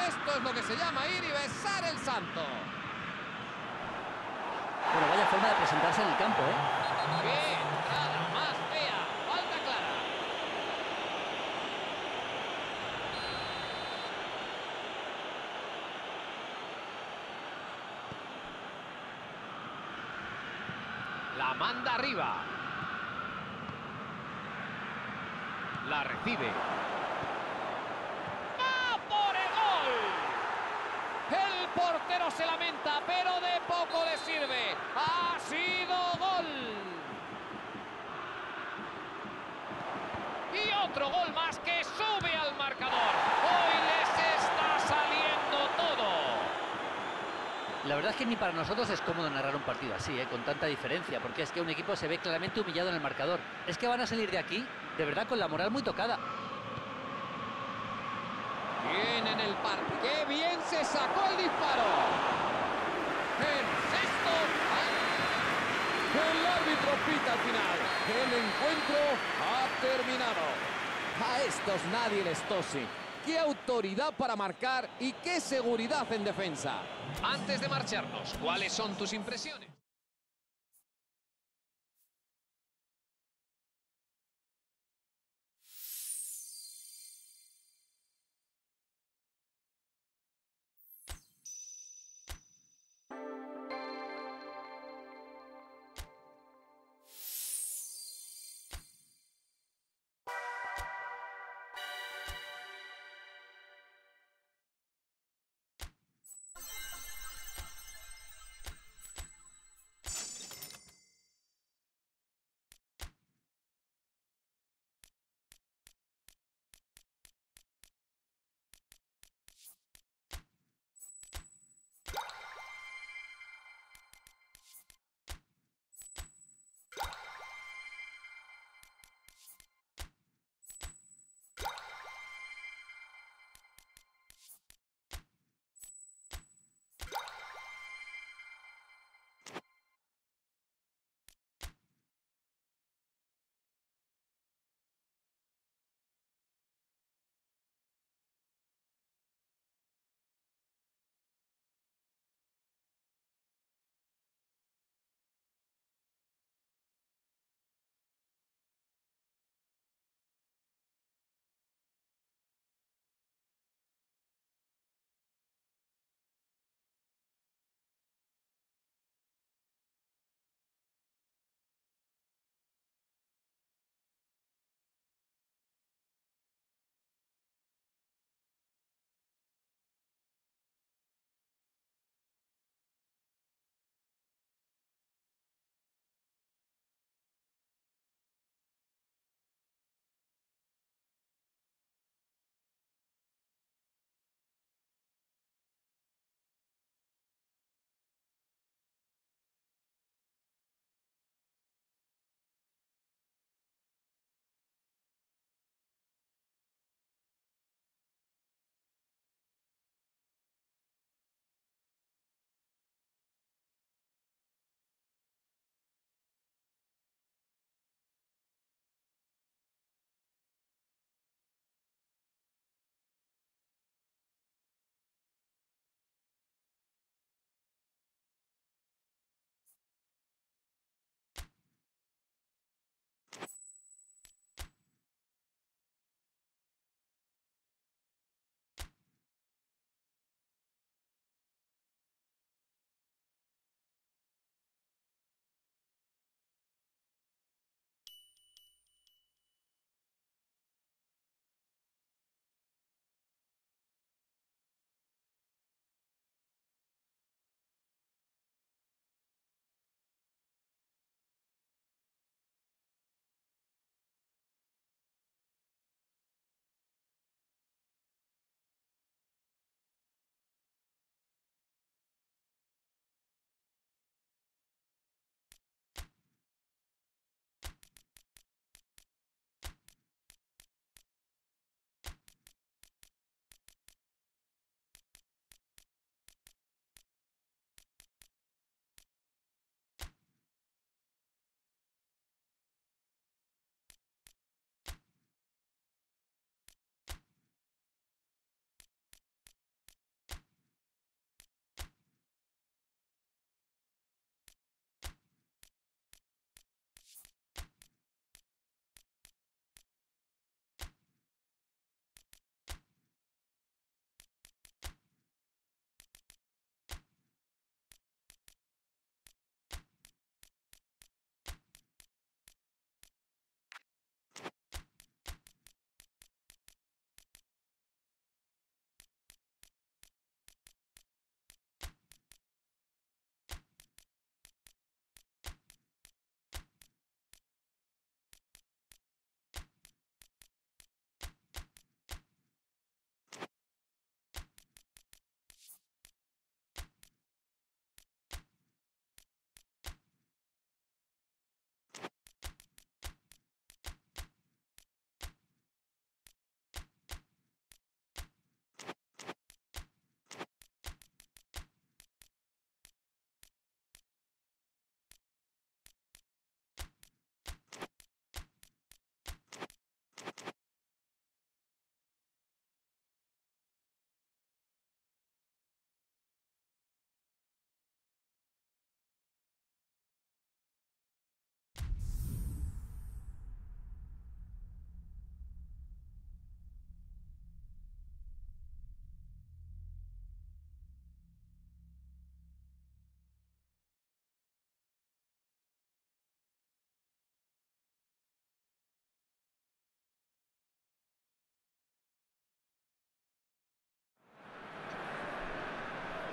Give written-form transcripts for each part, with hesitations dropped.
Esto es lo que se llama ir y besar el santo. Bueno, vaya forma de presentarse en el campo, ¿eh? ¡Qué entrada más fea! ¡Falta clara! La manda arriba. La recibe. ¡Va por el gol! El portero se lamenta, pero de poco le sirve. ¡Ha sido gol! Y otro gol más que sube al marcador. Hoy les está saliendo todo. La verdad es que ni para nosotros es cómodo narrar un partido así, con tanta diferencia, porque es que un equipo se ve claramente humillado en el marcador. Es que van a salir de aquí, de verdad, con la moral muy tocada. Bien en el parque. ¡Qué bien se sacó el disparo! ¡En sexto! El árbitro pita al final. El encuentro ha terminado. A estos nadie les tose. ¡Qué autoridad para marcar y qué seguridad en defensa! Antes de marcharnos, ¿cuáles son tus impresiones?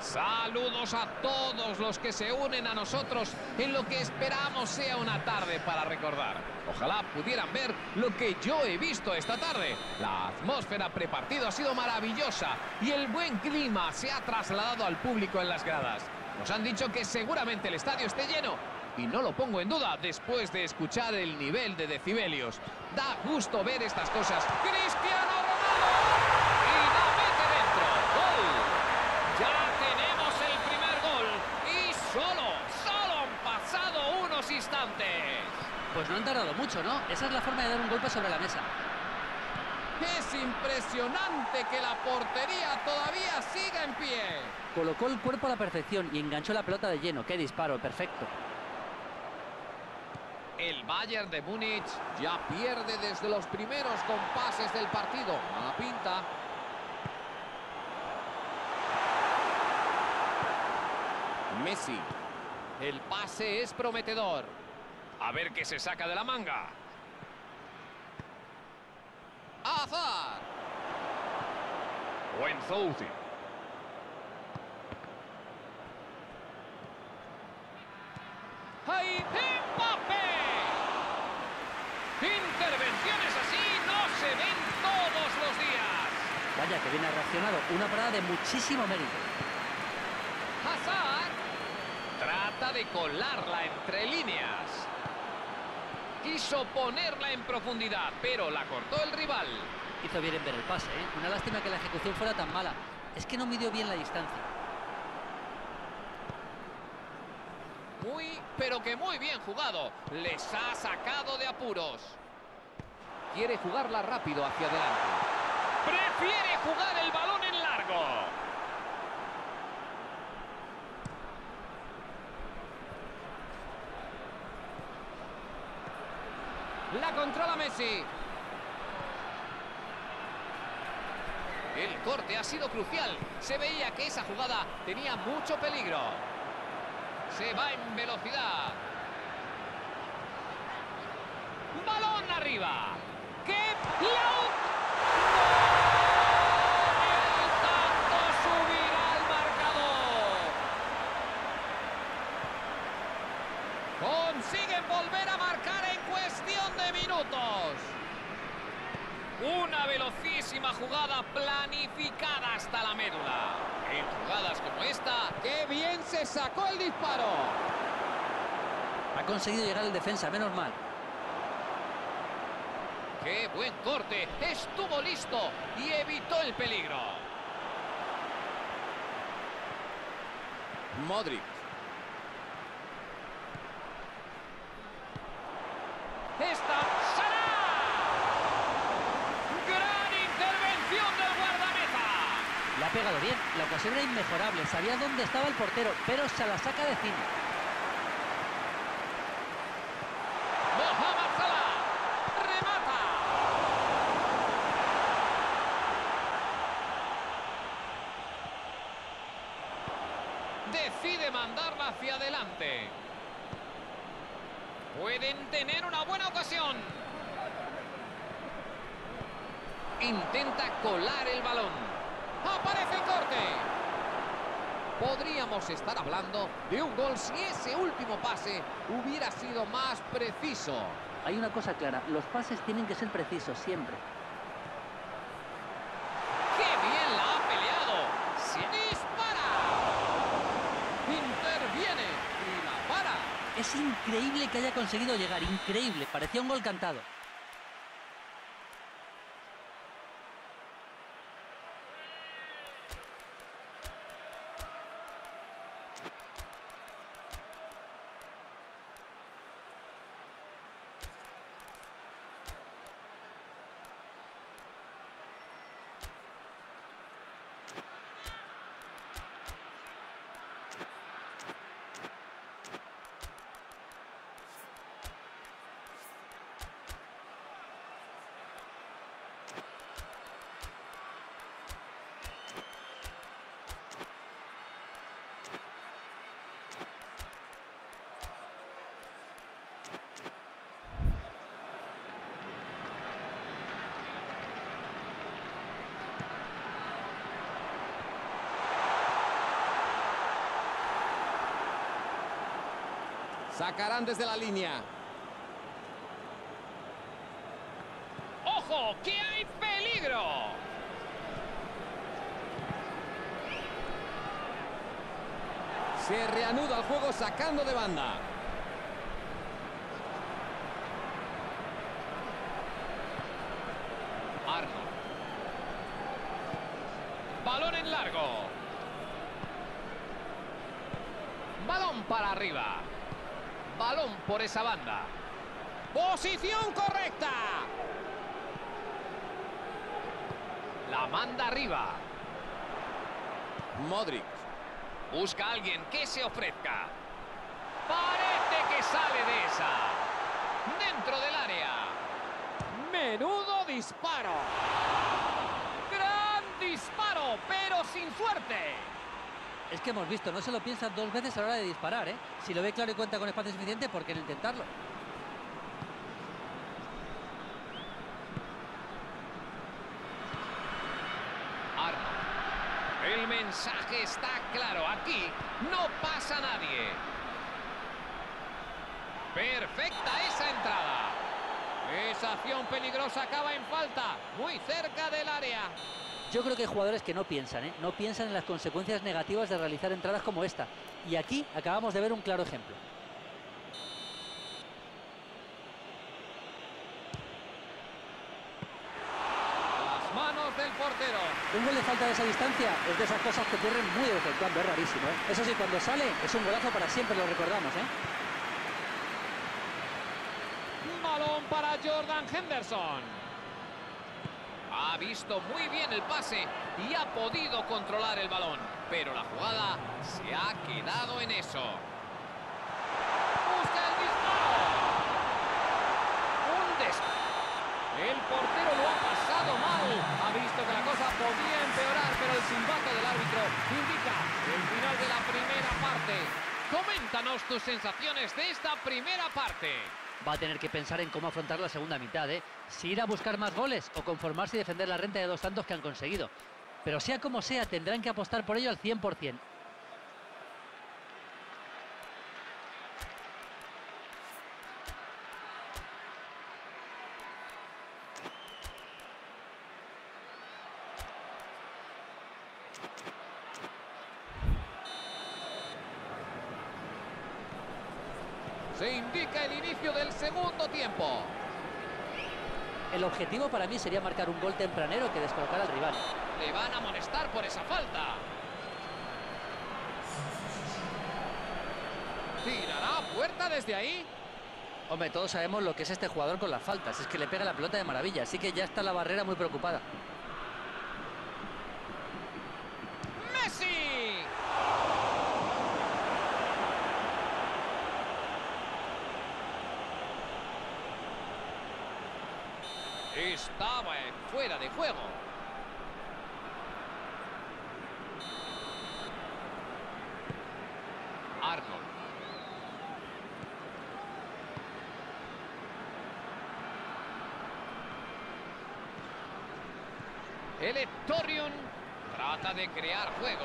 Saludos a todos los que se unen a nosotros en lo que esperamos sea una tarde para recordar. Ojalá pudieran ver lo que yo he visto esta tarde. La atmósfera prepartido ha sido maravillosa y el buen clima se ha trasladado al público en las gradas. Nos han dicho que seguramente el estadio esté lleno y no lo pongo en duda después de escuchar el nivel de decibelios. Da gusto ver estas cosas. ¡Cristiano Ronaldo! Y la mete dentro. ¡Gol! Ya tenemos el primer gol y solo han pasado unos instantes. Pues no han tardado mucho, ¿no? Esa es la forma de dar un golpe sobre la mesa. Es impresionante que la portería todavía siga en pie. Colocó el cuerpo a la perfección y enganchó la pelota de lleno. ¡Qué disparo! Perfecto. El Bayern de Múnich ya pierde desde los primeros compases del partido. Mala pinta. Messi. El pase es prometedor. A ver qué se saca de la manga. Hazard. Buen Zouzi. ¡Ahí! ¡Mbappé! Intervenciones así no se ven todos los días. Vaya, que bien ha reaccionado. Una parada de muchísimo mérito. Hazard trata de colarla entre líneas. Quiso ponerla en profundidad, pero la cortó el rival. Hizo bien en ver el pase, ¿eh? Una lástima que la ejecución fuera tan mala. Es que no midió bien la distancia. Pero que muy bien jugado. Les ha sacado de apuros. Quiere jugarla rápido hacia adelante. Prefiere jugar el balón en largo. La controla Messi. El corte ha sido crucial. Se veía que esa jugada tenía mucho peligro. Se va en velocidad. Balón arriba. ¡Qué laut! El tanto subirá al marcador. Consiguen volver a marcar en cuestión de minutos. Una velocísima jugada planificada hasta la médula. En jugadas como esta, ¡qué bien se sacó el disparo! Ha conseguido llegar el defensa, menos mal. ¡Qué buen corte! Estuvo listo y evitó el peligro. Modric. ¡Esta será! ¡Gran intervención del guardameta! Le ha pegado bien. La ocasión era inmejorable. Sabía dónde estaba el portero, pero se la saca de encima. Mohamed Salah. Remata. Decide mandarla hacia adelante. Pueden tener una buena ocasión. Intenta colar el balón. ¡Aparece el corte! Podríamos estar hablando de un gol si ese último pase hubiera sido más preciso. Hay una cosa clara. Los pases tienen que ser precisos siempre. ¡Qué bien la ha peleado! ¡Se dispara! Interviene y la para. Es increíble que haya conseguido llegar. Increíble. Parecía un gol cantado. Sacarán desde la línea. ¡Ojo! ¡Que hay peligro! Se reanuda el juego sacando de banda. Arnold. Balón en largo. Balón para arriba. Balón por esa banda. ¡Posición correcta! La manda arriba. Modric. Busca a alguien que se ofrezca. Parece que sale de esa. Dentro del área. ¡Menudo disparo! ¡Gran disparo, pero sin suerte! Es que hemos visto, no se lo piensan dos veces a la hora de disparar, ¿eh? Si lo ve claro y cuenta con espacio suficiente, ¿por qué no intentarlo? Arnold. El mensaje está claro. Aquí no pasa nadie. Perfecta esa entrada. Esa acción peligrosa acaba en falta. Muy cerca del área. Yo creo que hay jugadores que no piensan, ¿eh? No piensan en las consecuencias negativas de realizar entradas como esta. Y aquí acabamos de ver un claro ejemplo. Las manos del portero. Un gol de falta de esa distancia es de esas cosas que ocurren muy de vez en cuando, es rarísimo, ¿eh? Eso sí, cuando sale es un golazo para siempre, lo recordamos, ¿eh? Balón para Jordan Henderson. Ha visto muy bien el pase y ha podido controlar el balón. Pero la jugada se ha quedado en eso. Busca el disparo. Un El portero lo ha pasado mal. Ha visto que la cosa podía empeorar, pero el silbato del árbitro indica el final de la primera parte. Coméntanos tus sensaciones de esta primera parte. Va a tener que pensar en cómo afrontar la segunda mitad, ¿eh? Si ir a buscar más goles o conformarse y defender la renta de 2 tantos que han conseguido. Pero sea como sea, tendrán que apostar por ello al 100%. Se indica el inicio del segundo tiempo. El objetivo para mí sería marcar un gol tempranero que descolocar al rival. Le van a amonestar por esa falta. ¿Tirará a puerta desde ahí? Hombre, todos sabemos lo que es este jugador con las faltas. Es que le pega la pelota de maravilla. Así que ya está la barrera muy preocupada. ¡Messi! Estaba fuera de juego. Arnold. El Electorium trata de crear juego.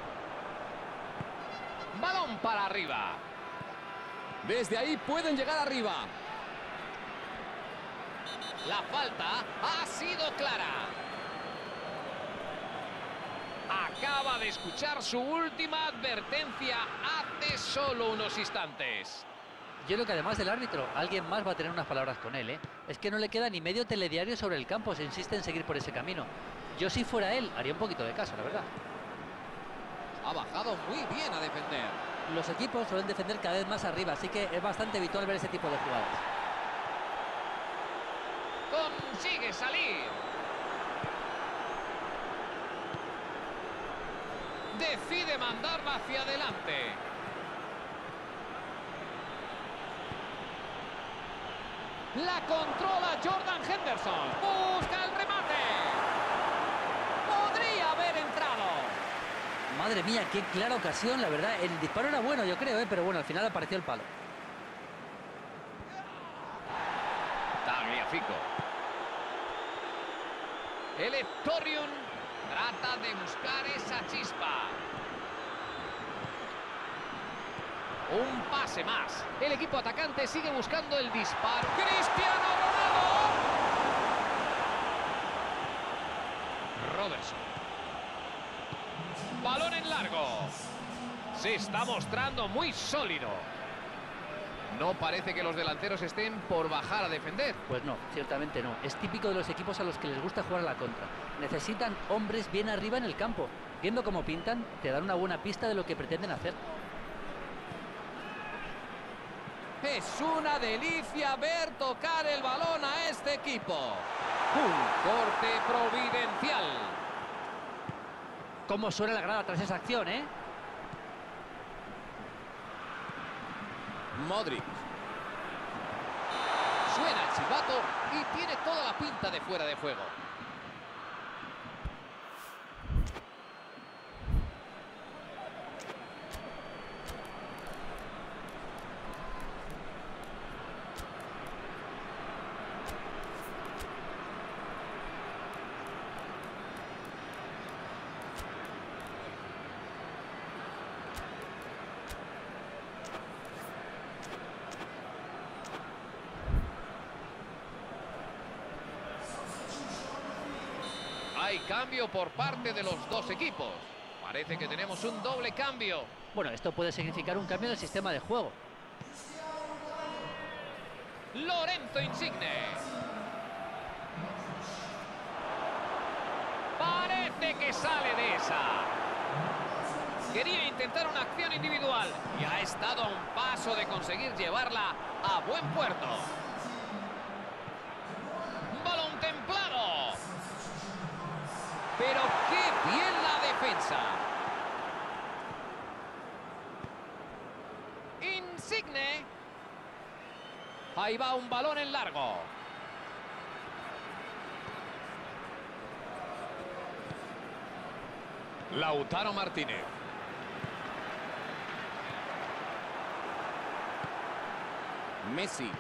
Balón para arriba. Desde ahí pueden llegar arriba. La falta ha sido clara. Acaba de escuchar su última advertencia hace solo unos instantes. Yo creo que además del árbitro, alguien más va a tener unas palabras con él, ¿eh? Es que no le queda ni medio telediario sobre el campo, se insiste en seguir por ese camino. Yo si fuera él, haría un poquito de caso, la verdad. Ha bajado muy bien a defender. Los equipos suelen defender cada vez más arriba, así que es bastante habitual ver ese tipo de jugadas. Consigue salir. Decide mandarla hacia adelante. La controla Jordan Henderson. Busca el remate. Podría haber entrado. Madre mía, qué clara ocasión, la verdad. El disparo era bueno, yo creo, pero bueno, al final apareció el palo. Tagliafico. El Electorium trata de buscar esa chispa. Un pase más. El equipo atacante sigue buscando el disparo. ¡Cristiano Ronaldo! Robertson. Balón en largo. Se está mostrando muy sólido. No parece que los delanteros estén por bajar a defender. Pues no, ciertamente no. Es típico de los equipos a los que les gusta jugar a la contra. Necesitan hombres bien arriba en el campo. Viendo cómo pintan, te dan una buena pista de lo que pretenden hacer. Es una delicia ver tocar el balón a este equipo. Un corte providencial. Cómo suena la grada tras esa acción, ¿eh? Modric. Suena el silbato y tiene toda la pinta de fuera de juego. Hay cambio por parte de los dos equipos. Parece que tenemos un doble cambio. Bueno, esto puede significar un cambio en el sistema de juego. Lorenzo Insigne. Parece que sale de esa. Quería intentar una acción individual y ha estado a un paso de conseguir llevarla a buen puerto. Balón templado. Pero qué bien la defensa. Insigne. Ahí va un balón en largo. Lautaro Martínez. Messi.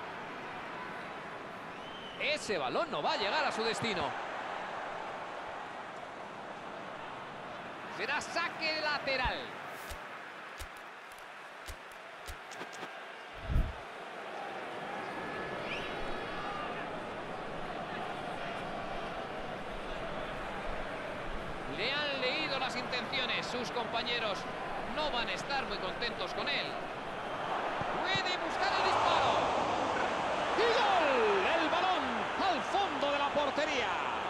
Ese balón no va a llegar a su destino. Será saque lateral. Le han leído las intenciones. Sus compañeros no van a estar muy contentos con él. Puede buscar el disparo. ¡Y gol! El balón al fondo de la portería.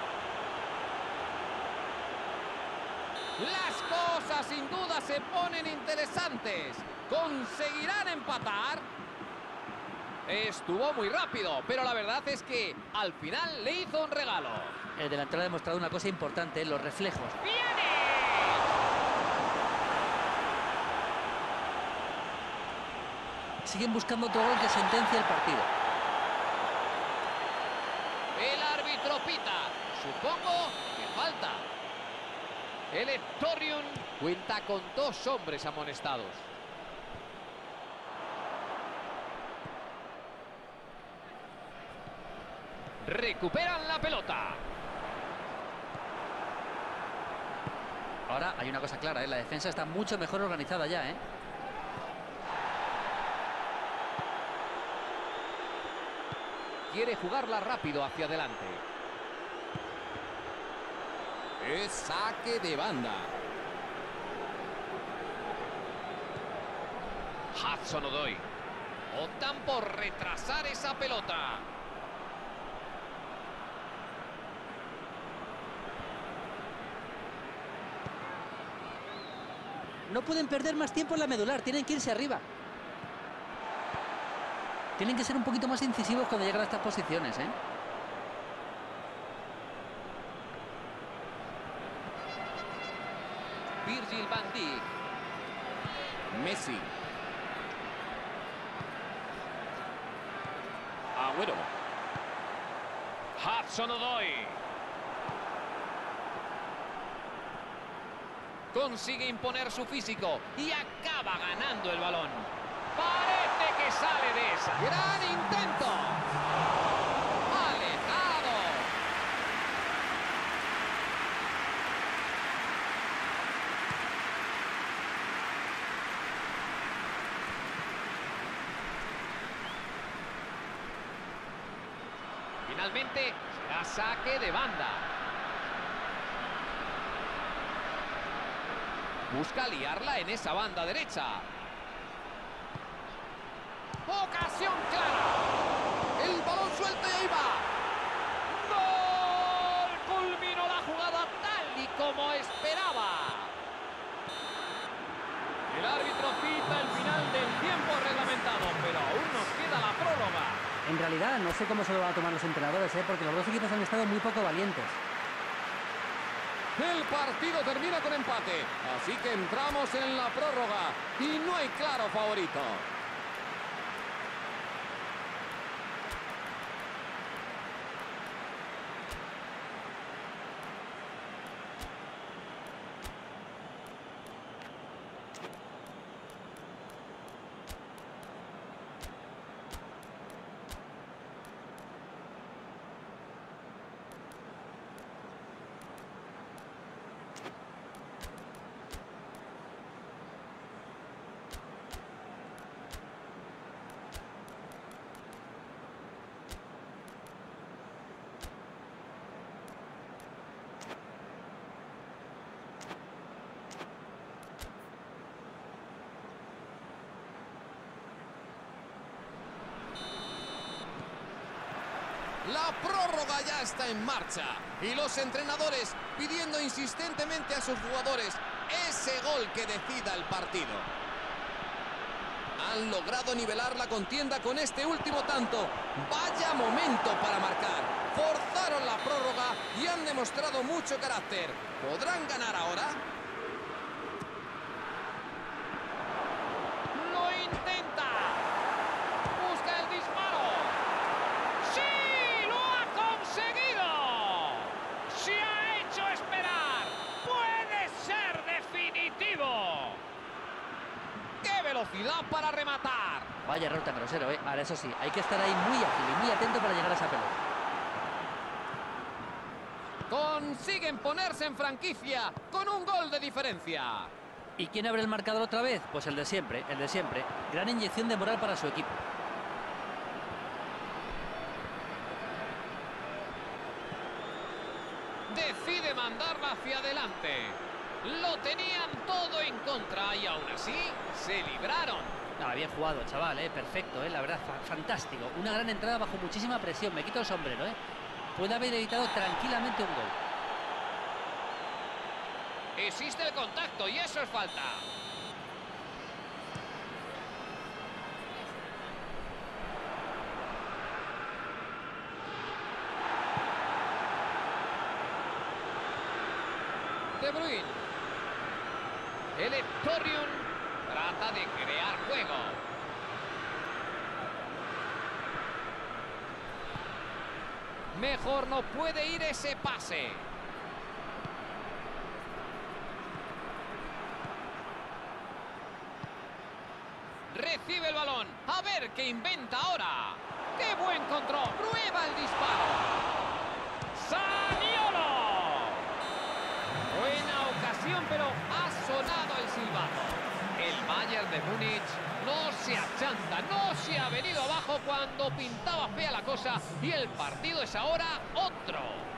Las cosas sin duda se ponen interesantes. ¿Conseguirán empatar? Estuvo muy rápido, pero la verdad es que al final le hizo un regalo. El delantero ha demostrado una cosa importante, los reflejos. ¡Viene! Siguen buscando otro gol que sentencia el partido. El árbitro pita. Supongo que falta. El Hectorium cuenta con 2 hombres amonestados. Recuperan la pelota. Ahora hay una cosa clara, ¿eh? La defensa está mucho mejor organizada ya, ¿eh? Quiere jugarla rápido hacia adelante. Es saque de banda. Hudson-Odoi. Optan por retrasar esa pelota. No pueden perder más tiempo en la medular, tienen que irse arriba. Tienen que ser un poquito más incisivos cuando llegan a estas posiciones, ¿eh? Virgil van Dijk. Messi. Agüero. Hudson-Odoi. Consigue imponer su físico y acaba ganando el balón. Parece que sale de esa. ¡Gran intento! ¡Alejado! finalmente será saque de banda. Busca liarla en esa banda derecha. Ocasión clara. El balón suelto y ahí va. ¡Gol! Culminó la jugada tal y como esperaba. El árbitro pita el final del tiempo reglamentado, pero aún nos queda la prórroga. En realidad, no sé cómo se lo van a tomar los entrenadores, porque los dos equipos han estado muy poco valientes. El partido termina con empate, así que entramos en la prórroga y no hay claro favorito. La prórroga ya está en marcha y los entrenadores pidiendo insistentemente a sus jugadores ese gol que decida el partido. Han logrado nivelar la contienda con este último tanto. Vaya momento para marcar. Forzaron la prórroga y han demostrado mucho carácter. ¿Podrán ganar ahora? Lo intenta. Busca el disparo. ¡Sí! ¡Lo ha conseguido! ¡Se ha hecho esperar! ¡Puede ser definitivo! ¡Qué velocidad para rematar! Vaya error tan grosero, ¿eh? Ahora, eso sí, hay que estar ahí muy ágil y muy atento para llegar a esa pelota. Consiguen ponerse en franquicia con un gol de diferencia. ¿Y quién abre el marcador otra vez? Pues el de siempre, el de siempre. Gran inyección de moral para su equipo. Decide mandarla hacia adelante. Lo tenían todo en contra y aún así se libraron. Ah, bien jugado, chaval, perfecto, la verdad, fantástico. Una gran entrada bajo muchísima presión. Me quito el sombrero, Puede haber evitado tranquilamente un gol. Existe el contacto y eso es falta. De Bruyne. El Torreón trata de crear juego. Mejor no puede ir ese pase. Recibe el balón. A ver qué inventa ahora. ¡Qué buen control! Prueba el disparo. ¡Zaniolo! Buena ocasión, pero ha sonado el silbato. El Bayern de Múnich no se achanta, no se ha venido abajo cuando pintaba fea la cosa y el partido es ahora otro.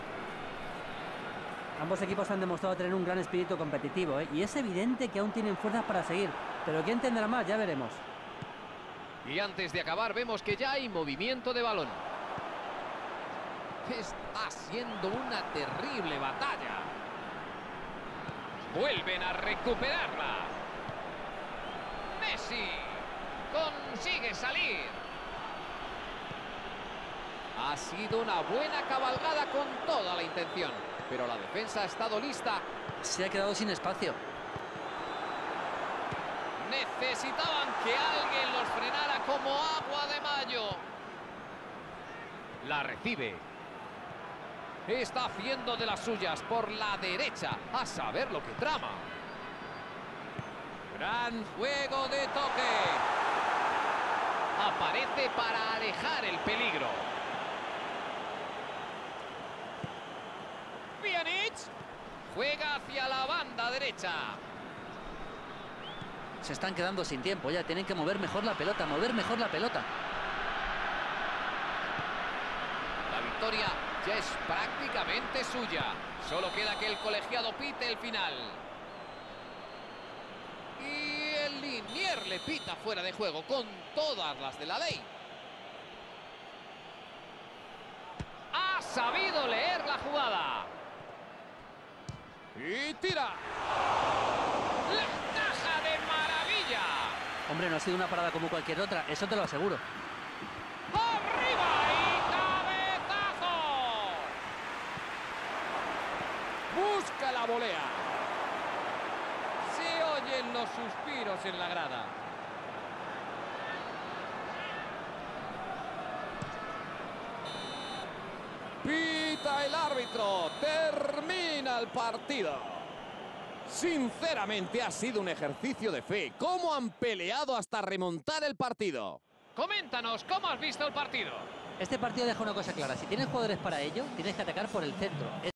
Ambos equipos han demostrado tener un gran espíritu competitivo, y es evidente que aún tienen fuerzas para seguir. Pero ¿quién tendrá más? Ya veremos. Y antes de acabar vemos que ya hay movimiento de balón. Está siendo una terrible batalla. Vuelven a recuperarla. Messi consigue salir. Ha sido una buena cabalgada con toda la intención, pero la defensa ha estado lista. Se ha quedado sin espacio. Necesitaban que alguien los frenara como agua de mayo. La recibe. Está haciendo de las suyas por la derecha. A saber lo que trama. Gran juego de toque. Aparece para alejar el peligro. Pjanic juega hacia la banda derecha. Se están quedando sin tiempo ya. Tienen que mover mejor la pelota, mover mejor la pelota. La victoria ya es prácticamente suya. Solo queda que el colegiado pite el final. Y el linier le pita fuera de juego con todas las de la ley. Ha sabido leer la jugada. Y tira. ¡La taja de maravilla! Hombre, no ha sido una parada como cualquier otra, eso te lo aseguro. ¡Arriba y cabezazo! Busca la volea. Se oyen los suspiros en la grada. Pita el árbitro. Termina el partido. Sinceramente ha sido un ejercicio de fe. ¿Cómo han peleado hasta remontar el partido? Coméntanos, ¿cómo has visto el partido? Este partido deja una cosa clara, si tienes jugadores para ello, tienes que atacar por el centro.